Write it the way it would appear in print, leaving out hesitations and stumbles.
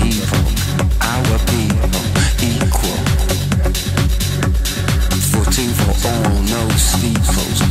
evil, our people equal. Footing for all, no steeples.